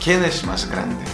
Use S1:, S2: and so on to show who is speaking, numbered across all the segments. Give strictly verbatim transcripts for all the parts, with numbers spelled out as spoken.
S1: ¿quién es más grande?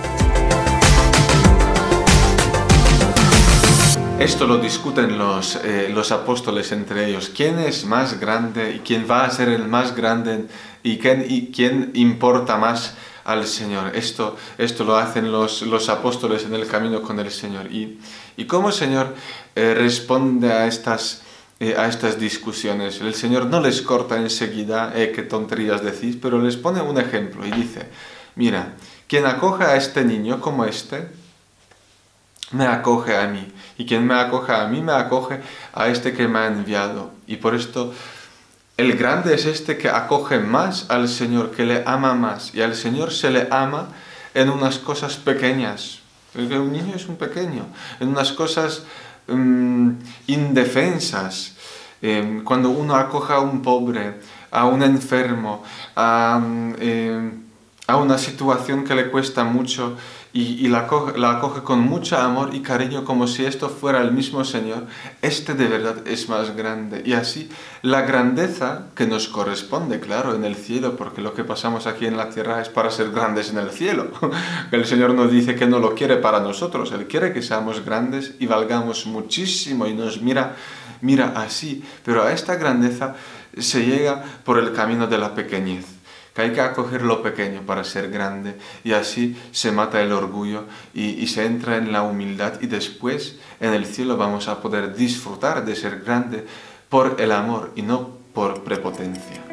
S1: Esto lo discuten los, eh, los apóstoles entre ellos. ¿Quién es más grande y quién va a ser el más grande y quién, y quién importa más al Señor? Esto, esto lo hacen los, los apóstoles en el camino con el Señor. ¿Y, y cómo el Señor eh, responde a estas, eh, a estas discusiones? El Señor no les corta enseguida, eh, qué tonterías decís, pero les pone un ejemplo y dice, mira, quien acoja a este niño como este, me acoge a mí, y quien me acoge a mí, me acoge a este que me ha enviado. Y por esto, el grande es este que acoge más al Señor, que le ama más, y al Señor se le ama en unas cosas pequeñas, porque un niño es un pequeño, en unas cosas um, indefensas, eh, cuando uno acoge a un pobre, a un enfermo, a... Eh, a una situación que le cuesta mucho y, y la, acoge, la acoge con mucho amor y cariño como si esto fuera el mismo Señor, este de verdad es más grande. Y así la grandeza que nos corresponde, claro, en el cielo, porque lo que pasamos aquí en la tierra es para ser grandes en el cielo. El Señor nos dice que no lo quiere para nosotros, Él quiere que seamos grandes y valgamos muchísimo y nos mira, mira así, pero a esta grandeza se llega por el camino de la pequeñez, que hay que acoger lo pequeño para ser grande, y así se mata el orgullo y, y se entra en la humildad, y después en el cielo vamos a poder disfrutar de ser grande por el amor y no por prepotencia.